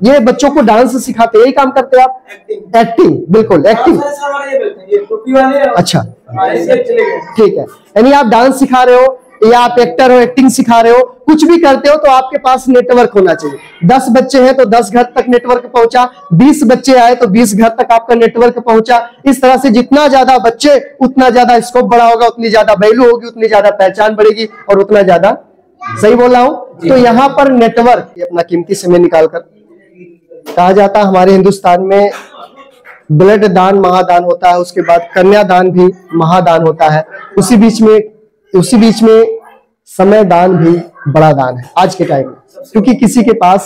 ये बच्चों को डांस सिखाते, यही काम करते हैं आप? एक्टिंग, बिल्कुल एक्टिंग। अच्छा ठीक है, यानी आप डांस सिखा रहे हो या आप एक्टर हो, एक्टिंग सिखा रहे हो, कुछ भी करते हो तो आपके पास नेटवर्क होना चाहिए। 10 बच्चे हैं तो 10 घर तक नेटवर्क पहुंचा, 20 बच्चे आए तो 20 घर तक आपका नेटवर्क पहुंचा। इस तरह से जितना ज्यादा बच्चे उतना ज्यादा स्कोप बड़ा होगा, उतनी ज्यादा वैल्यू होगी, उतनी ज्यादा पहचान बढ़ेगी और उतना ज्यादा, सही बोल रहा हूं? तो यहां पर नेटवर्क अपना कीमती समय निकालकर, कहा जाता है हमारे हिंदुस्तान में ब्लड दान महादान होता है, उसके बाद कन्यादान भी महादान होता है, उसी बीच में समय दान भी बड़ा दान है आज के टाइम में, क्योंकि किसी के पास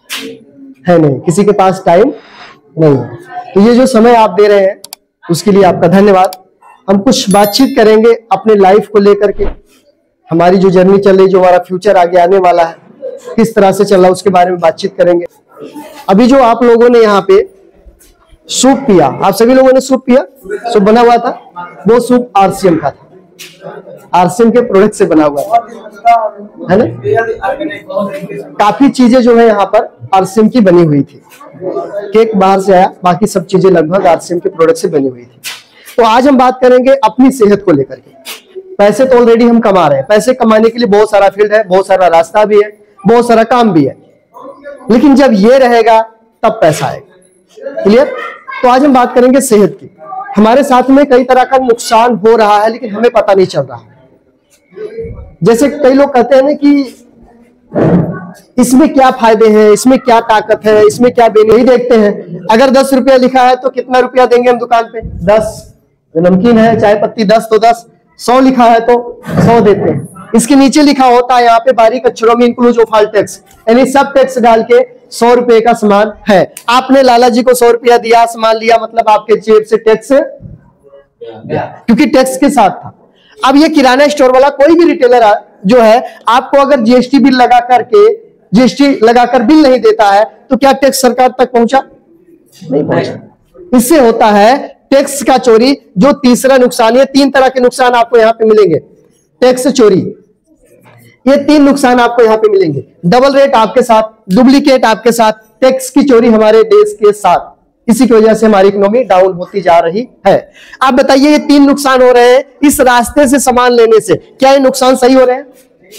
है नहीं, किसी के पास टाइम नहीं है। तो ये जो समय आप दे रहे हैं उसके लिए आपका धन्यवाद। हम कुछ बातचीत करेंगे अपने लाइफ को लेकर के, हमारी जो जर्नी चल रही, जो हमारा फ्यूचर आगे आने वाला है किस तरह से चल रहा है उसके बारे में बातचीत करेंगे। अभी जो आप लोगों ने यहाँ पे सूप पिया, आप सभी लोगों ने सूप पिया, सूप बना हुआ था, वो सूप आरसीएम का था, आरसीएम के प्रोडक्ट से बना हुआ है ना। काफी चीजें जो है यहाँ पर आरसीएम की बनी हुई थी, केक बाहर से आया, बाकी सब चीजें लगभग आरसीएम के प्रोडक्ट से बनी हुई थी। तो आज हम बात करेंगे अपनी सेहत को लेकर के। पैसे तो ऑलरेडी हम कमा रहे हैं, पैसे कमाने के लिए बहुत सारा फील्ड है, बहुत सारा रास्ता भी है, बहुत सारा काम भी है, लेकिन जब ये रहेगा तब पैसा आएगा। क्लियर? तो आज हम बात करेंगे सेहत की। हमारे साथ में कई तरह का नुकसान हो रहा है लेकिन हमें पता नहीं चल रहा। जैसे कई लोग कहते हैं ना कि इसमें क्या फायदे हैं, इसमें क्या ताकत है, इसमें क्या बेनिफिट देखते हैं। अगर 10 रुपया लिखा है तो कितना रुपया देंगे हम दुकान पे? 10। नमकीन है, चाय पत्ती 10 तो 10, 100 लिखा है तो 100 देते हैं। इसके नीचे लिखा होता है यहाँ पे बारीक अक्षरों में इंक्लूड ऑफ ऑल टैक्स, यानी सब टैक्स डाल के 100 रुपए का सामान है। आपने लाला जी को 100 रुपया दिया, सामान लिया, मतलब आपके जेब से टैक्स, क्योंकि टैक्स के साथ था। अब ये किराना स्टोर वाला कोई भी रिटेलर जो है आपको अगर जीएसटी बिल लगा करके, जीएसटी लगाकर बिल नहीं देता है तो क्या टैक्स सरकार तक पहुंचा? नहीं पहुंचा। इससे होता है टैक्स का चोरी, जो तीसरा नुकसान। ये 3 तरह के नुकसान आपको यहाँ पे मिलेंगे। टैक्स चोरी, ये 3 नुकसान आपको यहाँ पे मिलेंगे। डबल रेट आपके साथ, डुप्लीकेट आपके साथ, टैक्स की चोरी हमारे देश के साथ। इसी की वजह से हमारी इकोनॉमी डाउन होती जा रही है। आप बताइए ये 3 नुकसान हो रहे हैं इस रास्ते से सामान लेने से, क्या ये नुकसान सही हो रहे हैं?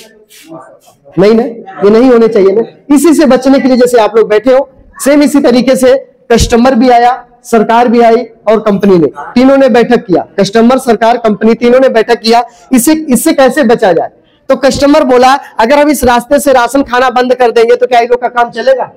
नहीं ना, ये नहीं होने चाहिए ना। इसी से बचने के लिए जैसे आप लोग बैठे हो, सेम इसी तरीके से कस्टमर भी आया, सरकार भी आई और कंपनी ने, तीनों ने बैठक किया। कस्टमर, सरकार, कंपनी, तीनों ने बैठक किया। इससे कैसे बचा जाए? तो कस्टमर बोला अगर हम इस रास्ते से राशन खाना बंद कर देंगे तो क्या इन लोग का काम चलेगा?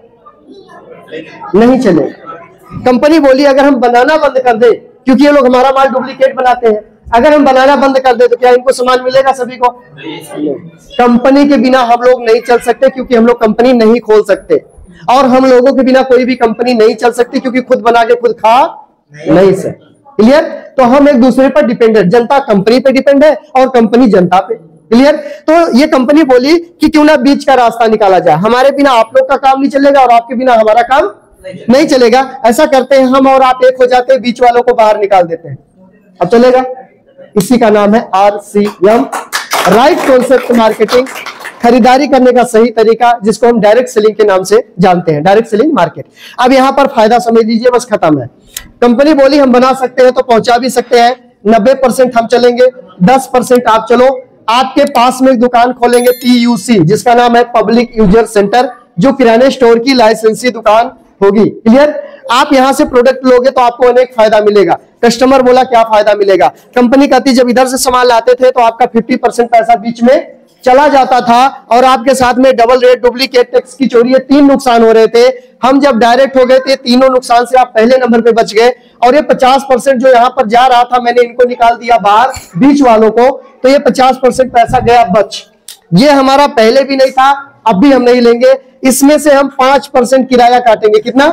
नहीं चलेगा। कंपनी बोली अगर हम बनाना बंद कर दे, क्योंकि ये लोग हमारा माल डुप्लीकेट बनाते हैं, अगर हम बनाना बंद कर दे तो क्या इनको सामान मिलेगा सभी को? कंपनी के बिना हम लोग नहीं चल सकते, क्योंकि हम लोग कंपनी नहीं खोल सकते, और हम लोगों के बिना कोई भी कंपनी नहीं चल सकती, क्योंकि खुद बना के खुद खा नहीं सकते। क्लियर? तो हम एक दूसरे पर डिपेंडेंट, जनता कंपनी पे डिपेंड है और कंपनी जनता पे। क्लियर? तो ये कंपनी बोली कि क्यों ना बीच का रास्ता निकाला जाए, हमारे बिना आप लोग का काम नहीं चलेगा और आपके बिना हमारा काम नहीं चलेगा। ऐसा करते हैं हम और आप एक हो जाते हैं, बीच वालों को बाहर निकाल देते हैं, अब चलेगा। इसी का नाम है RCM, राइट कॉन्सेप्ट मार्केटिंग, खरीदारी करने का सही तरीका, जिसको हम डायरेक्ट सेलिंग के नाम से जानते हैं, डायरेक्ट सेलिंग मार्केट। अब यहां पर फायदा समझ लीजिए, बस खत्म है। कंपनी बोली हम बना सकते हैं तो पहुंचा भी सकते हैं, 90% हम चलेंगे, 10% आप चलो। आपके पास में एक दुकान खोलेंगे PUC, जिसका नाम है पब्लिक यूजर सेंटर, जो किराने स्टोर की लाइसेंसी दुकान होगी। क्लियर? आप यहां से प्रोडक्ट लोगे तो आपको अनेक फायदा मिलेगा। कस्टमर बोला क्या फायदा मिलेगा? कंपनी कहती जब इधर से सामान लाते थे तो आपका 50% पैसा बीच में चला जाता था, और आपके साथ में डबल रेट, डुप्लीकेट, टैक्स की चोरी, 3 नुकसान हो रहे थे। हम जब डायरेक्ट हो गए थे, तीनों नुकसान से आप पहले नंबर पे बच गए, और ये 50% जो यहां पर जा रहा था मैंने इनको निकाल दिया बाहर, बीच वालों को, तो ये 50% पैसा गया बच। ये हमारा पहले भी नहीं था, अब भी हम नहीं लेंगे। इसमें से हम 5% किराया काटेंगे। कितना?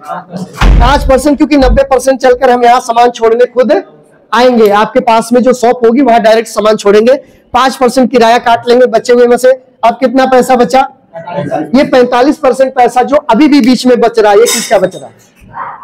5%, क्योंकि 90% चलकर हम यहाँ सामान छोड़ने खुद आएंगे। आपके पास में जो शॉप होगी वहां डायरेक्ट सामान छोड़ेंगे, 5% किराया काट लेंगे बचे हुए में से। अब कितना पैसा बचा? ये 45% पैसा जो अभी भी बीच में बच रहा है, ये किसका बच रहा है?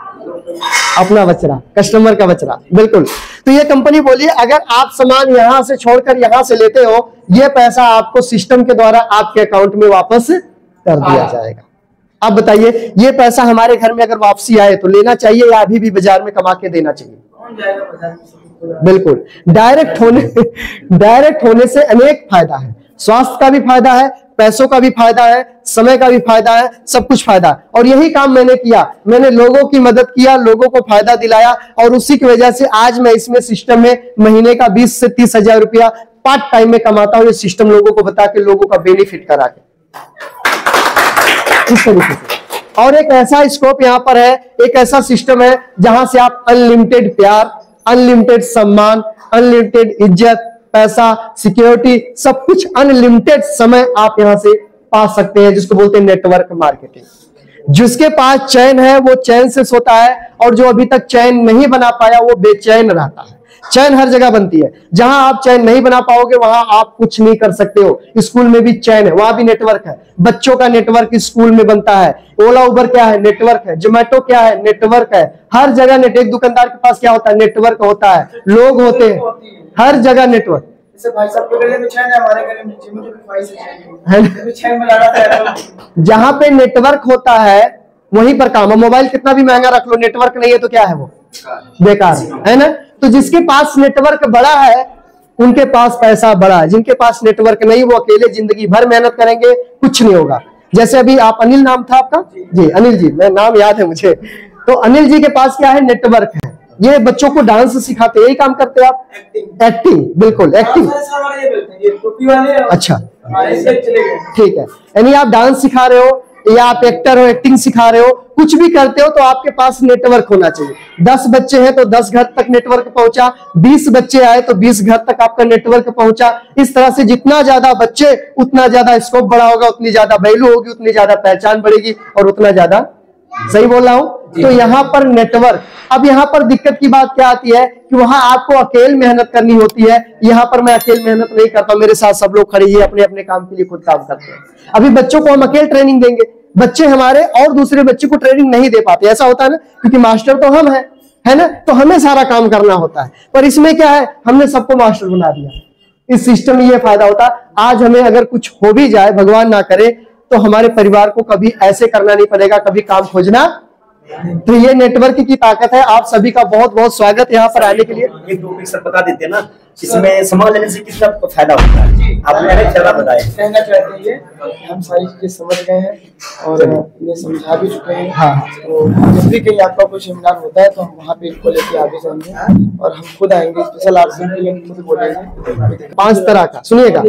अपना बच रहा, कस्टमर का बच रहा। बिल्कुल। तो ये कंपनी बोली अगर आप सामान यहां से छोड़कर यहां से लेते हो, ये पैसा आपको सिस्टम के द्वारा आपके अकाउंट में वापस कर दिया जाएगा। आप बताइए, ये पैसा हमारे घर में अगर वापसी आए तो लेना चाहिए या अभी भी बाजार में कमा के देना चाहिए? बिल्कुल, डायरेक्ट होने से अनेक फायदा है। स्वास्थ्य का भी फायदा है, पैसों का भी फायदा है, समय का भी फायदा है, सब कुछ फायदा है। और यही काम मैंने किया, मैंने लोगों की मदद किया, लोगों को फायदा दिलाया, और उसी की वजह से आज मैं इसमें सिस्टम में महीने का 20 से 30 हजार रुपया पार्ट टाइम में कमाता हूं। ये सिस्टम लोगों को बता के, लोगों का बेनिफिट करा के, इस तरीके से। और एक ऐसा स्कोप यहां पर है, एक ऐसा सिस्टम है जहां से आप अनलिमिटेड प्यार, अनलिमिटेड सम्मान, अनलिमिटेड इज्जत, पैसा, सिक्योरिटी, सब कुछ अनलिमिटेड समय आप यहां से पा सकते हैं, जिसको बोलते हैं नेटवर्क मार्केटिंग। जिसके पास चैन है वो चैन से सोता है, और जो अभी तक चैन नहीं बना पाया वो बेचैन रहता है। चैन हर जगह बनती है, जहां आप चैन नहीं बना पाओगे वहां आप कुछ नहीं कर सकते हो। स्कूल में भी चैन है, वहां भी नेटवर्क है। बच्चों का नेटवर्क स्कूल में बनता है। ओला उबर क्या है? नेटवर्क है। जोमेटो क्या है? नेटवर्क है। हर जगह एक दुकानदार के पास क्या होता है? नेटवर्क होता है, लोग होते हैं, हर जगह नेटवर्क। भाई साहब के गले में चैन है, हमारे गले में मुझे भी भाई से चैन में लगा था। जहां पे नेटवर्क होता है वहीं पर काम है। मोबाइल कितना भी महंगा रख लो, नेटवर्क नहीं है तो क्या है? वो बेकार है ना। तो जिसके पास नेटवर्क बड़ा है उनके पास पैसा बड़ा है। जिनके पास नेटवर्क नहीं वो अकेले जिंदगी भर मेहनत करेंगे, कुछ नहीं होगा। जैसे अभी आप, अनिल नाम था आपका? जी अनिल जी, मैं नाम याद है मुझे। तो अनिल जी के पास क्या है? नेटवर्क है। ये बच्चों को डांस सिखाते, यही काम करते हैं आप? एक्टिंग, बिल्कुल एक्टिंग। अच्छा, ठीक है। यानी आप डांस सिखा रहे हो या आप एक्टर हो, एक्टिंग सिखा रहे हो, कुछ भी करते हो तो आपके पास नेटवर्क होना चाहिए। 10 बच्चे हैं तो 10 घर तक नेटवर्क पहुंचा, 20 बच्चे आए तो 20 घर तक आपका नेटवर्क पहुंचा। इस तरह से जितना ज्यादा बच्चे उतना ज्यादा स्कोप बड़ा होगा, उतनी ज्यादा वैल्यू होगी, उतनी ज्यादा पहचान बढ़ेगी और उतना ज्यादा, सही बोल रहा हूं? तो यहाँ पर नेटवर्क। अब यहाँ पर दिक्कत की बात क्या आती है कि वहां आपको अकेले मेहनत करनी होती है। यहाँ पर मैं अकेले मेहनत नहीं करता, मेरे साथ सब लोग खड़े हैं, अपने अपने काम के लिए खुद काम करते हैं। अभी बच्चों को हम अकेले ट्रेनिंग देंगे, बच्चे हमारे और दूसरे बच्चे को ट्रेनिंग नहीं दे पाते। ऐसा होता है ना, क्योंकि मास्टर तो हम है ना, तो हमें सारा काम करना होता है। पर इसमें क्या है, हमने सबको मास्टर बना दिया। इस सिस्टम में ये फायदा होता है, आज हमें अगर कुछ हो भी जाए, भगवान ना करे, तो हमारे परिवार को कभी ऐसे करना नहीं पड़ेगा, कभी काम खोजना। तो ये नेटवर्क की ताकत है। आप सभी का बहुत बहुत स्वागत यहाँ पर आने के लिए। एक दो पिक्चर बता देते हैं ना, इसमें समझ लेने से कितना फायदा होता है, आपने जरा बताएं। कहना चाहते हैं ये, हम सारी चीजें समझ गए हैं और ये समझा भी चुके हैं। हाँ, तो जब भी कहीं आपका कोई सेमिनार होता है तो हम वहाँ पे इनको लेके आगे जाएंगे और हम खुद आएंगे, स्पेशल आपसे के लिए खुद बोलेंगे। 5 तरह का, सुनिएगा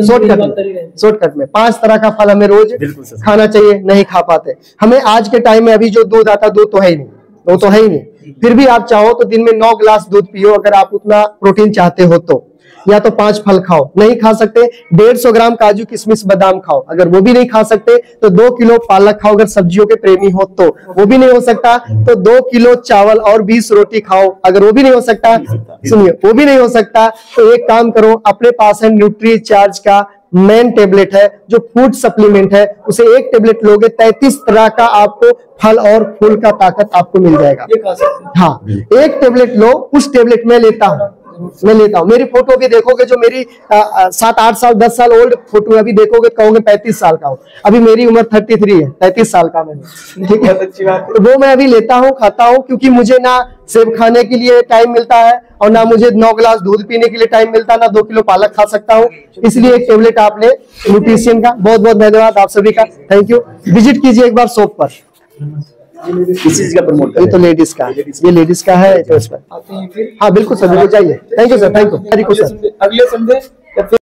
शॉर्टकट में 5 तरह का फल हमें रोज खाना चाहिए, नहीं खा पाते। हमें आज के टाइम में अभी जो दूध आता, दूध तो है ही नहीं, वो तो है ही नहीं। फिर भी आप चाहो तो दिन में 9 गिलास दूध पियो, अगर आप उतना प्रोटीन चाहते हो तो। या तो 5 फल खाओ, नहीं खा सकते 150 ग्राम काजू किशमिश बादाम खाओ, अगर वो भी नहीं खा सकते तो 2 किलो पालक खाओ, अगर सब्जियों के प्रेमी हो तो। वो भी नहीं हो सकता तो 2 किलो चावल और 20 रोटी खाओ, अगर वो भी नहीं हो सकता, सुनिए, वो भी नहीं हो सकता तो एक काम करो, अपने पास है न्यूट्री चार्ज का मेन टेबलेट है, जो फूड सप्लीमेंट है, उसे 1 टेबलेट लोगे 33 तरह का आपको फल और फूल का ताकत आपको मिल जाएगा। हाँ, 1 टेबलेट लो, उस टेबलेट में लेता हूँ, मैं लेता हूँ। मेरी फोटो भी देखोगे, जो मेरी 7-8 साल 10 साल ओल्ड फोटो अभी देखोगे, कहोगे 35 साल का हूँ। अभी मेरी उम्र 33 है, 33 साल का मैं, ठीक है। तो वो मैं अभी लेता हूँ, खाता हूँ, क्योंकि मुझे ना सेब खाने के लिए टाइम मिलता है और ना मुझे 9 गिलास दूध पीने के लिए टाइम मिलता है, ना 2 किलो पालक खा सकता हूँ। इसलिए 1 टेबलेट आप ले न्यूट्रिशन का। बहुत बहुत धन्यवाद आप सभी का, थैंक यू। विजिट कीजिए एक बार शॉप पर। इस चीज का प्रमोट ये तो लेडीज का, ये लेडीज का है तो इस पर। हाँ बिल्कुल सर, जाइए। Thank you sir, thank you sir. अगले संडे